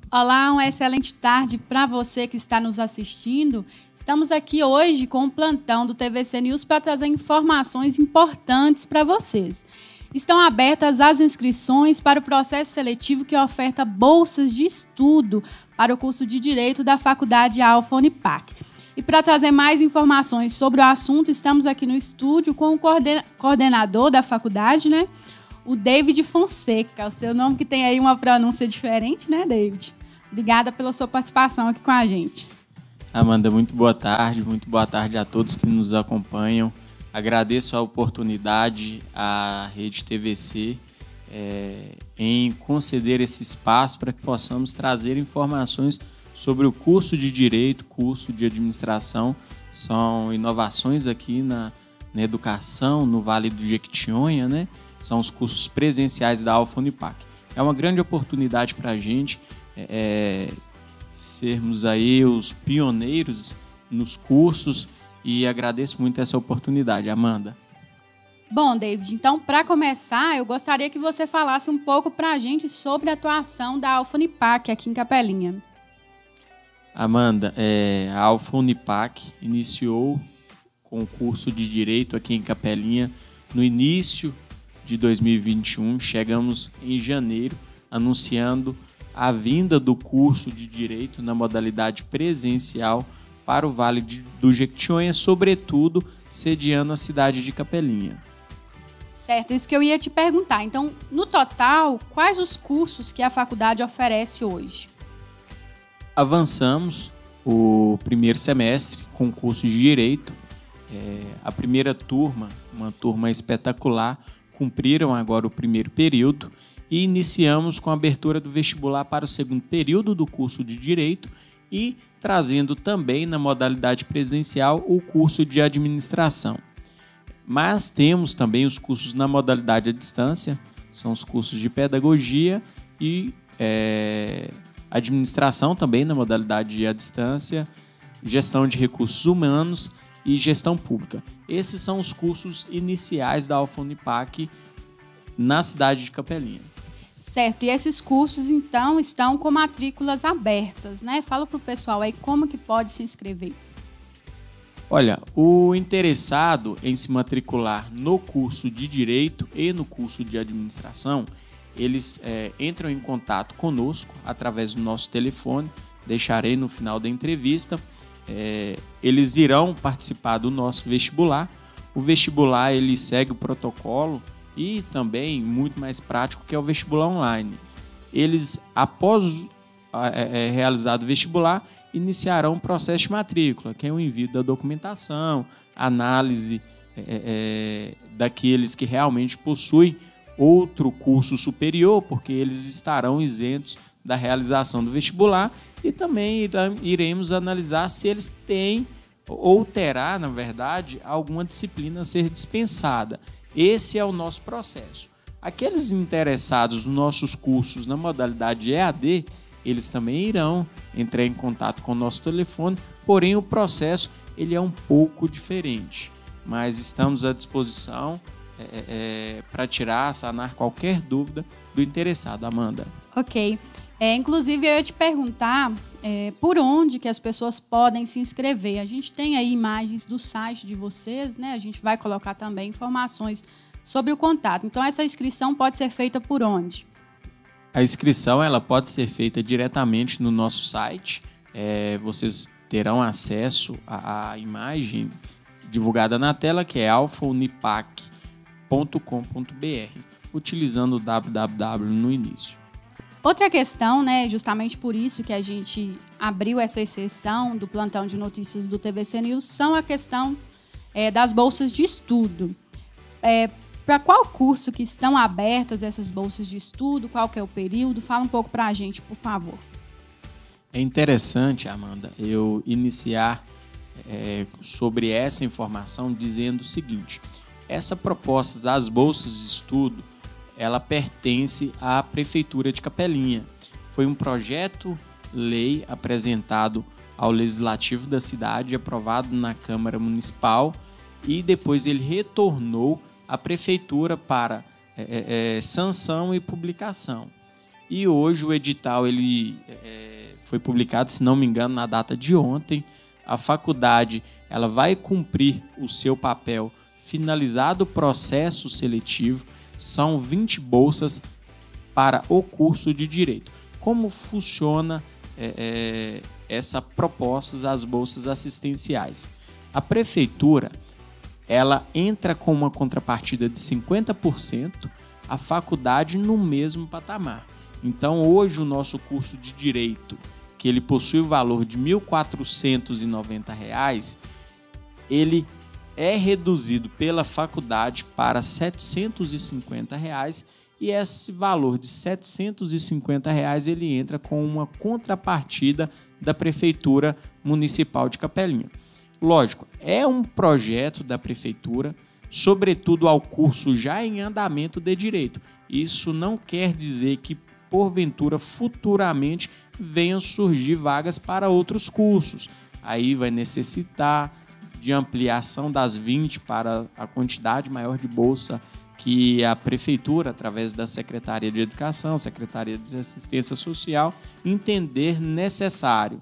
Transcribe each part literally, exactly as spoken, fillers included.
Olá, uma excelente tarde para você que está nos assistindo. Estamos aqui hoje com o plantão do T V C News para trazer informações importantes para vocês. Estão abertas as inscrições para o processo seletivo que oferta bolsas de estudo para o curso de Direito da Faculdade Alfa Unipac. E para trazer mais informações sobre o assunto, estamos aqui no estúdio com o coordenador da faculdade, né? O David Fonseca, o seu nome que tem aí uma pronúncia diferente, né, David? Obrigada pela sua participação aqui com a gente. Amanda, muito boa tarde, muito boa tarde a todos que nos acompanham. Agradeço a oportunidade à Rede T V C é, em conceder esse espaço para que possamos trazer informações sobre o curso de Direito, curso de Administração. São inovações aqui na, na educação, no Vale do Jequitinhonha, né? São os cursos presenciais da Alfa Unipac. É uma grande oportunidade para a gente é, sermos aí os pioneiros nos cursos e agradeço muito essa oportunidade, Amanda. Bom, David, então, para começar, eu gostaria que você falasse um pouco para a gente sobre a atuação da Alfa Unipac aqui em Capelinha. Amanda, é, a Alfa Unipac iniciou com o curso de Direito aqui em Capelinha no início de dois mil e vinte e um. Chegamos em janeiro anunciando a vinda do curso de Direito na modalidade presencial para o Vale do Jequitinhonha, sobretudo sediando a cidade de Capelinha. Certo, isso que eu ia te perguntar. Então, no total, quais os cursos que a faculdade oferece hoje? Avançamos o primeiro semestre com o curso de Direito. É, a primeira turma, uma turma espetacular, cumpriram agora o primeiro período e iniciamos com a abertura do vestibular para o segundo período do curso de Direito e trazendo também na modalidade presencial o curso de Administração. Mas temos também os cursos na modalidade à distância, são os cursos de Pedagogia e é, Administração também na modalidade à distância, Gestão de Recursos Humanos e Gestão Pública. Esses são os cursos iniciais da Alfa Unipac na cidade de Capelinha. Certo, e esses cursos, então, estão com matrículas abertas, né? Fala para o pessoal aí como que pode se inscrever. Olha, o interessado em se matricular no curso de Direito e no curso de Administração, eles é, entram em contato conosco através do nosso telefone, deixarei no final da entrevista. É, eles irão participar do nosso vestibular. O vestibular ele segue o protocolo e também muito mais prático que é o vestibular online. Eles, após é, é, realizado o vestibular, iniciarão o processo de matrícula, que é o envio da documentação, análise é, é, daqueles que realmente possuem outro curso superior, porque eles estarão isentos da realização do vestibular, e também iremos analisar se eles têm ou terá, na verdade, alguma disciplina a ser dispensada. Esse é o nosso processo. Aqueles interessados nos nossos cursos na modalidade E A D, eles também irão entrar em contato com o nosso telefone, porém o processo ele é um pouco diferente. Mas estamos à disposição é, é, para tirar, sanar qualquer dúvida do interessado, Amanda. Ok. É, inclusive, eu ia te perguntar é, por onde que as pessoas podem se inscrever. A gente tem aí imagens do site de vocês, né? A gente vai colocar também informações sobre o contato. Então, essa inscrição pode ser feita por onde? A inscrição ela pode ser feita diretamente no nosso site. É, vocês terão acesso à, à imagem divulgada na tela, que é alfa unipac ponto com ponto b r, utilizando o w w w no início. Outra questão, né, justamente por isso que a gente abriu essa exceção do plantão de notícias do T V C News, são a questão é, das bolsas de estudo. É, para qual curso que estão abertas essas bolsas de estudo? Qual que é o período? Fala um pouco para a gente, por favor. É interessante, Amanda, eu iniciar é, sobre essa informação dizendo o seguinte: essa proposta das bolsas de estudo ela pertence à Prefeitura de Capelinha. Foi um projeto-lei apresentado ao Legislativo da cidade, aprovado na Câmara Municipal, e depois ele retornou à Prefeitura para é, é, sanção e publicação. E hoje o edital ele, é, foi publicado, se não me engano, na data de ontem. A faculdade ela vai cumprir o seu papel finalizado o processo seletivo. São vinte bolsas para o curso de Direito. Como funciona é, é, essa proposta das bolsas assistenciais? A prefeitura ela entra com uma contrapartida de cinquenta por cento, a faculdade no mesmo patamar. Então, hoje, o nosso curso de Direito, que ele possui o valor de mil quatrocentos e noventa reais, ele é reduzido pela faculdade para setecentos e cinquenta reais, e esse valor de setecentos e cinquenta reais ele entra com uma contrapartida da Prefeitura Municipal de Capelinha. Lógico, é um projeto da Prefeitura, sobretudo ao curso já em andamento de Direito. Isso não quer dizer que, porventura, futuramente venham surgir vagas para outros cursos. Aí vai necessitar de ampliação das vinte para a quantidade maior de bolsa que a Prefeitura, através da Secretaria de Educação, Secretaria de Assistência Social, entender necessário.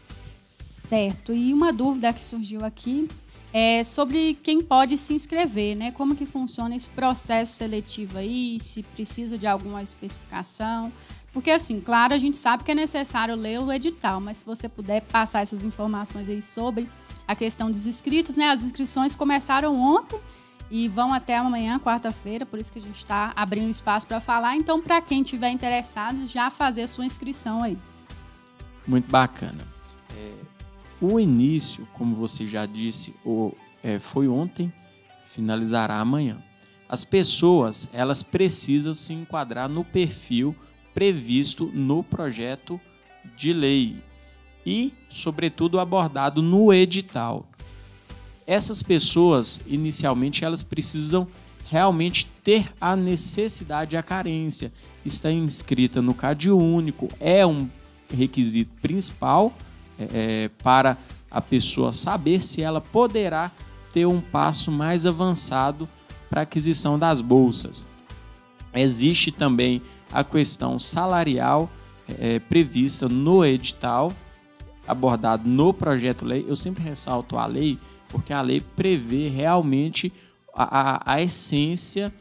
Certo. E uma dúvida que surgiu aqui é sobre quem pode se inscrever, né? Como que funciona esse processo seletivo aí, se precisa de alguma especificação. Porque, assim, claro, a gente sabe que é necessário ler o edital, mas se você puder passar essas informações aí sobre a questão dos inscritos, né? As inscrições começaram ontem e vão até amanhã, quarta-feira, por isso que a gente está abrindo espaço para falar. Então, para quem tiver interessado, já fazer a sua inscrição aí. Muito bacana. É, o início, como você já disse, o, é, foi ontem, finalizará amanhã. As pessoas, elas precisam se enquadrar no perfil previsto no projeto de lei e, sobretudo, abordado no edital. Essas pessoas, inicialmente, elas precisam realmente ter a necessidade e a carência. Está inscrita no CadÚnico, é um requisito principal é, para a pessoa saber se ela poderá ter um passo mais avançado para a aquisição das bolsas. Existe também a questão salarial é, prevista no edital, abordado no projeto-lei. Eu sempre ressalto a lei, porque a lei prevê realmente a, a, a essência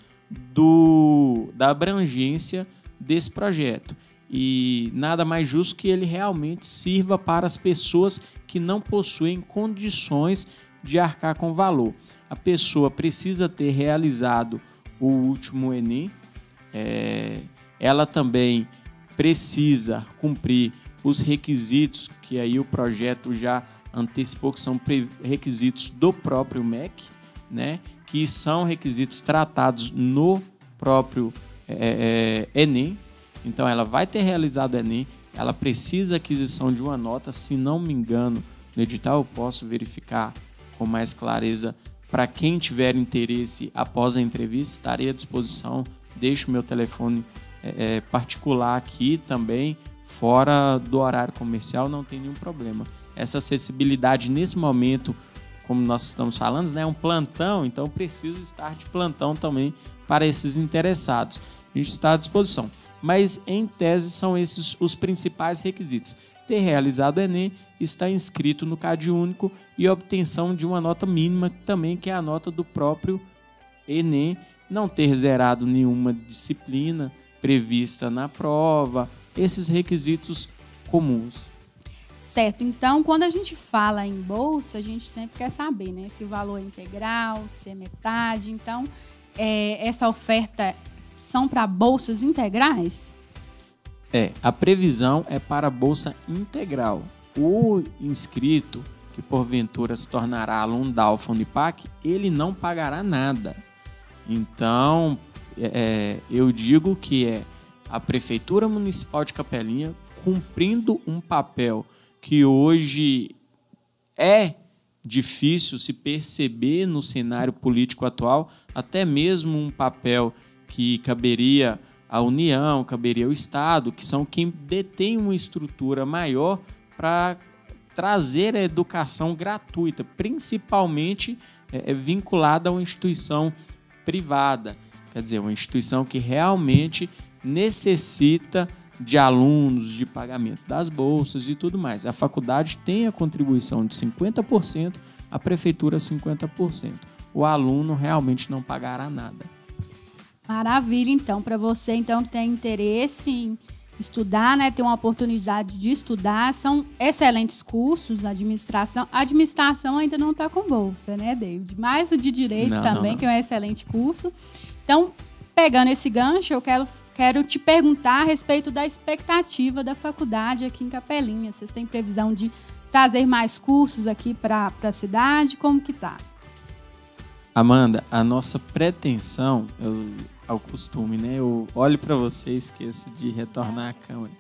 do, da abrangência desse projeto. E nada mais justo que ele realmente sirva para as pessoas que não possuem condições de arcar com valor. A pessoa precisa ter realizado o último Enem, é, ela também precisa cumprir os requisitos que aí o projeto já antecipou, que são requisitos do próprio M E C, né, que são requisitos tratados no próprio é, é, Enem. Então, ela vai ter realizado o Enem, ela precisa aquisição de uma nota, se não me engano, no edital eu posso verificar com mais clareza. Para quem tiver interesse após a entrevista, estarei à disposição. Deixo o meu telefone é, é, particular aqui também, fora do horário comercial, não tem nenhum problema. Essa acessibilidade nesse momento, como nós estamos falando, né, é um plantão, então preciso estar de plantão também para esses interessados. A gente está à disposição. Mas, em tese, são esses os principais requisitos. Ter realizado o Enem, estar inscrito no CadÚnico e obtenção de uma nota mínima também, que é a nota do próprio Enem, não ter zerado nenhuma disciplina prevista na prova, esses requisitos comuns. Certo, então quando a gente fala em bolsa, a gente sempre quer saber, né, se o valor é integral, se é metade. Então, é, essa oferta são para bolsas integrais? É, a previsão é para a bolsa integral. O inscrito, que porventura se tornará aluno da Alfa Unipac, ele não pagará nada. Então, é, eu digo que é a Prefeitura Municipal de Capelinha cumprindo um papel que hoje é difícil se perceber no cenário político atual, até mesmo um papel que caberia à União, caberia ao Estado, que são quem detém uma estrutura maior para trazer a educação gratuita, principalmente é, vinculada a uma instituição privada, quer dizer, uma instituição que realmente necessita de alunos, de pagamento das bolsas e tudo mais. A faculdade tem a contribuição de cinquenta por cento, a prefeitura cinquenta por cento. O aluno realmente não pagará nada. Maravilha, então, para você então que tem interesse em estudar, né, ter uma oportunidade de estudar, são excelentes cursos, administração. A administração ainda não está com bolsa, né, David? Mas o de direito não, também, não, não. que é um excelente curso. Então, pegando esse gancho, eu quero, quero te perguntar a respeito da expectativa da faculdade aqui em Capelinha. Vocês têm previsão de trazer mais cursos aqui para a cidade? Como que tá? Amanda, a nossa pretensão, eu, ao costume, né? Eu olho para você e esqueço de retornar a câmera.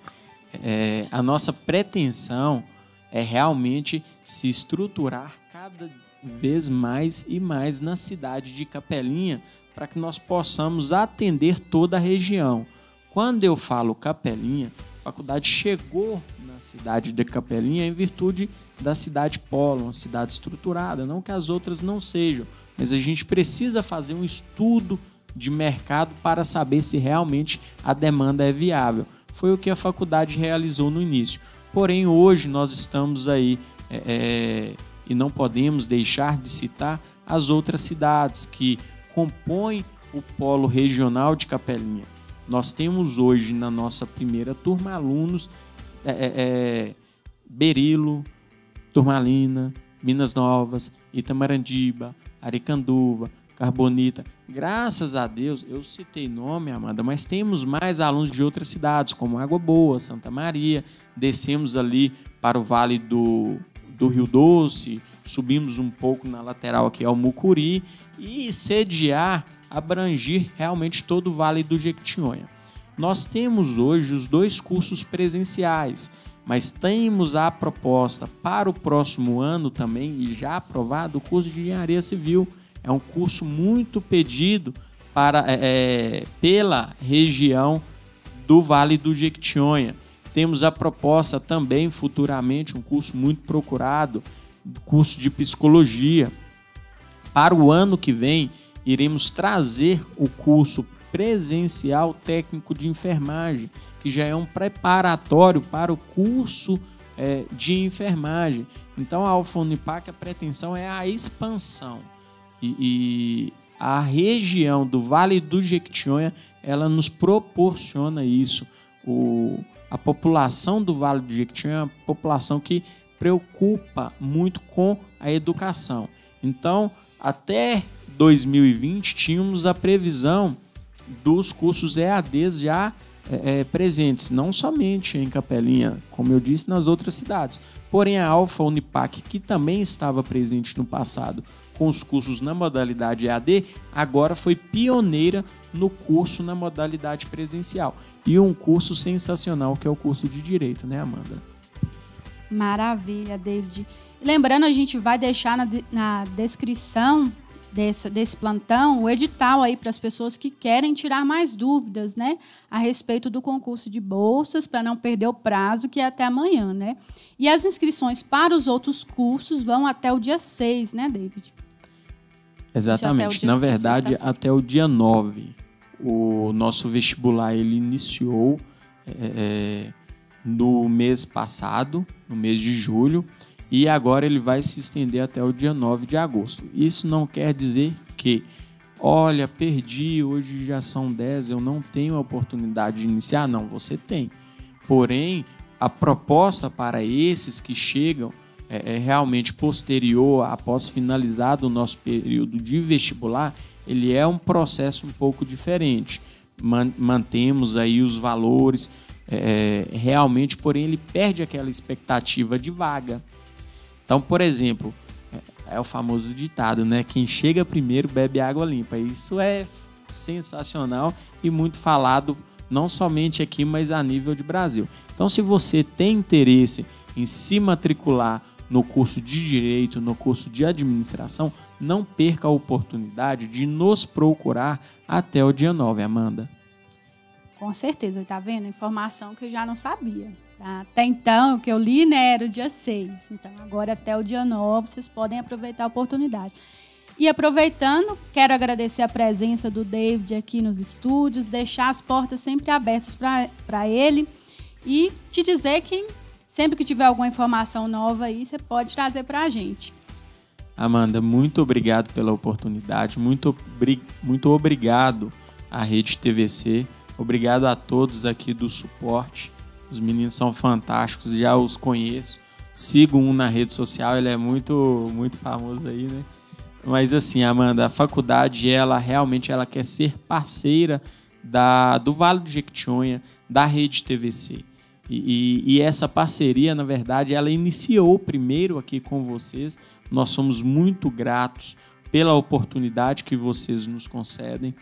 É, a nossa pretensão é realmente se estruturar cada vez mais e mais na cidade de Capelinha para que nós possamos atender toda a região. Quando eu falo Capelinha, a faculdade chegou na cidade de Capelinha em virtude da cidade polo, uma cidade estruturada, não que as outras não sejam, mas a gente precisa fazer um estudo de mercado para saber se realmente a demanda é viável. Foi o que a faculdade realizou no início. Porém, hoje nós estamos aí é, é, e não podemos deixar de citar as outras cidades que compõem o polo regional de Capelinha. Nós temos hoje na nossa primeira turma alunos é, é, Berilo, Turmalina, Minas Novas, Itamarandiba, Aricanduva, Carbonita. Graças a Deus, eu citei nome, Amanda, mas temos mais alunos de outras cidades, como Água Boa, Santa Maria. Descemos ali para o Vale do, do Rio Doce, subimos um pouco na lateral aqui ao Mucuri e sediar, abrangir realmente todo o Vale do Jequitinhonha. Nós temos hoje os dois cursos presenciais, mas temos a proposta para o próximo ano também, e já aprovado, o curso de Engenharia Civil. É um curso muito pedido para, é, pela região do Vale do Jequitinhonha. Temos a proposta também, futuramente, um curso muito procurado, curso de Psicologia. Para o ano que vem, iremos trazer o curso presencial técnico de enfermagem, que já é um preparatório para o curso é, de enfermagem. Então, a Alfa Unipac, a pretensão é a expansão. E, e a região do Vale do Jequitinhonha, ela nos proporciona isso. O, a população do Vale do Jequitinhonha é uma população que preocupa muito com a educação. Então, até dois mil e vinte, tínhamos a previsão dos cursos E A Ds já é, é, presentes, não somente em Capelinha, como eu disse, nas outras cidades. Porém, a Alfa Unipac, que também estava presente no passado com os cursos na modalidade E A D, agora foi pioneira no curso na modalidade presencial. E um curso sensacional, que é o curso de Direito, né, Amanda? Maravilha, David. Lembrando, a gente vai deixar na, na descrição desse, desse plantão o edital aí para as pessoas que querem tirar mais dúvidas, né, a respeito do concurso de bolsas, para não perder o prazo, que é até amanhã, né? E as inscrições para os outros cursos vão até o dia seis, né, David? Exatamente. Na verdade, até o dia nove. O nosso vestibular ele iniciou é, no mês passado, no mês de julho, e agora ele vai se estender até o dia nove de agosto. Isso não quer dizer que, olha, perdi, hoje já são dez, eu não tenho a oportunidade de iniciar. Não, você tem. Porém, a proposta para esses que chegam é, é realmente posterior, após finalizado o nosso período de vestibular, ele é um processo um pouco diferente. Mantemos aí os valores, é, realmente, porém ele perde aquela expectativa de vaga. Então, por exemplo, é o famoso ditado, né? Quem chega primeiro bebe água limpa. Isso é sensacional e muito falado, não somente aqui, mas a nível de Brasil. Então, se você tem interesse em se matricular no curso de Direito, no curso de Administração, não perca a oportunidade de nos procurar até o dia nove, Amanda. Com certeza, tá vendo? Informação que eu já não sabia. Tá? Até então, o que eu li, né, era o dia seis. Então, agora até o dia nove, vocês podem aproveitar a oportunidade. E aproveitando, quero agradecer a presença do David aqui nos estúdios, deixar as portas sempre abertas para ele. e te dizer que sempre que tiver alguma informação nova aí, você pode trazer para a gente. Amanda, muito obrigado pela oportunidade, muito, muito obrigado à Rede T V C, obrigado a todos aqui do suporte. Os meninos são fantásticos, já os conheço, sigo um na rede social, ele é muito, muito famoso aí, né? Mas assim, Amanda, a faculdade, ela realmente ela quer ser parceira da, do Vale do Jequitinhonha, da Rede T V C. E, e, e essa parceria, na verdade, ela iniciou primeiro aqui com vocês. Nós somos muito gratos pela oportunidade que vocês nos concedem.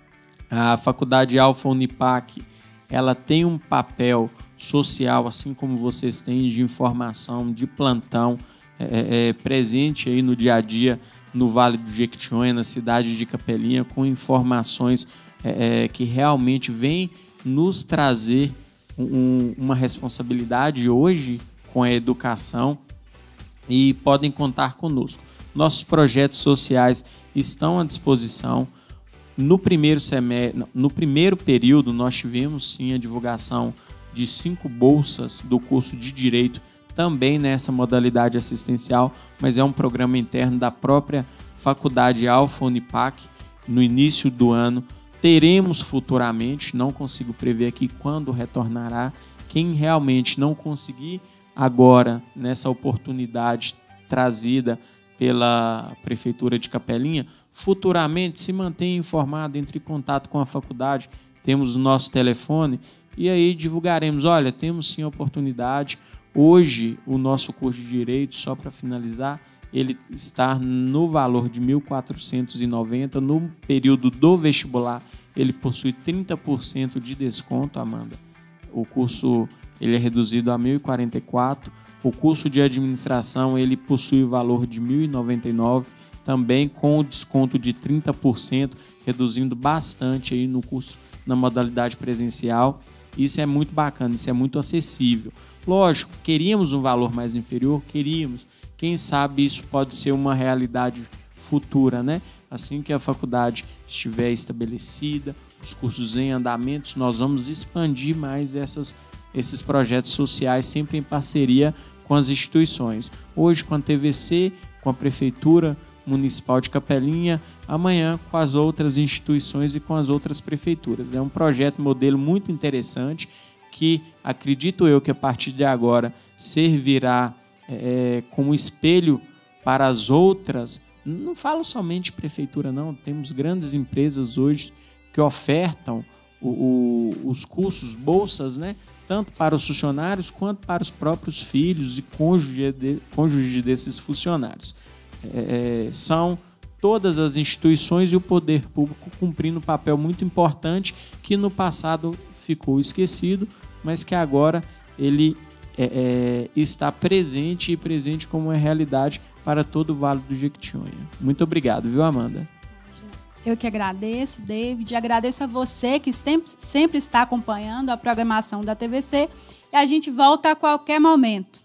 A Faculdade Alfa Unipac, ela tem um papel social, assim como vocês têm, de informação, de plantão, é, é, presente aí no dia a dia no Vale do Jequitinhonha, na cidade de Capelinha, com informações é, é, que realmente vêm nos trazer um, uma responsabilidade hoje com a educação, e podem contar conosco. Nossos projetos sociais estão à disposição. No primeiro semestre, no primeiro período, nós tivemos sim a divulgação de cinco bolsas do curso de Direito, também nessa modalidade assistencial, mas é um programa interno da própria Faculdade Alfa Unipac. No início do ano, teremos futuramente, não consigo prever aqui quando retornará. Quem realmente não conseguir agora, nessa oportunidade trazida pela Prefeitura de Capelinha, futuramente se mantenha informado, entre em contato com a faculdade, temos o nosso telefone e aí divulgaremos, olha, temos sim a oportunidade. Hoje o nosso curso de Direito, só para finalizar, ele está no valor de mil quatrocentos e noventa reais. No período do vestibular, ele possui trinta por cento de desconto, Amanda. O curso ele é reduzido a mil e quarenta e quatro reais. O curso de administração ele possui o valor de mil e noventa e nove reais, também com o desconto de trinta por cento, reduzindo bastante aí no curso na modalidade presencial. Isso é muito bacana, isso é muito acessível. Lógico, queríamos um valor mais inferior, queríamos. Quem sabe isso pode ser uma realidade futura, né? Assim que a faculdade estiver estabelecida, os cursos em andamento, nós vamos expandir mais essas, esses projetos sociais, sempre em parceria com as instituições. Hoje com a T V C, com a Prefeitura Municipal de Capelinha, amanhã com as outras instituições e com as outras prefeituras. É um projeto modelo muito interessante que acredito eu que a partir de agora servirá é, como espelho para as outras. Não falo somente prefeitura não, temos grandes empresas hoje que ofertam o, o, os cursos, bolsas, né? Tanto para os funcionários quanto para os próprios filhos e cônjuge de, cônjuge desses funcionários. É, são todas as instituições e o poder público cumprindo um papel muito importante que no passado ficou esquecido, mas que agora ele é, é, está presente e presente como uma realidade para todo o Vale do Jequitinhonha. Muito obrigado, viu, Amanda? Eu que agradeço, David, agradeço a você que sempre, sempre está acompanhando a programação da T V C e a gente volta a qualquer momento.